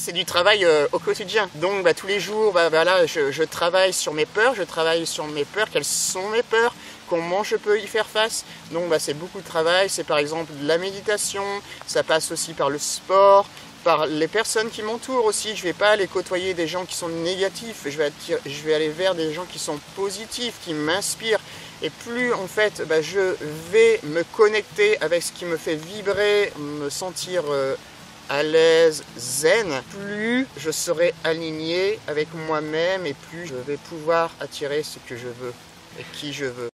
c'est du travail au quotidien. Donc tous les jours, voilà, je travaille sur mes peurs, quelles sont mes peurs, comment je peux y faire face. Donc c'est beaucoup de travail, c'est par exemple de la méditation, ça passe aussi par le sport, par les personnes qui m'entourent aussi. Je ne vais pas aller côtoyer des gens qui sont négatifs, je vais aller vers des gens qui sont positifs, qui m'inspirent. Et plus en fait je vais me connecter avec ce qui me fait vibrer, me sentir à l'aise, zen, plus je serai aligné avec moi-même et plus je vais pouvoir attirer ce que je veux et qui je veux.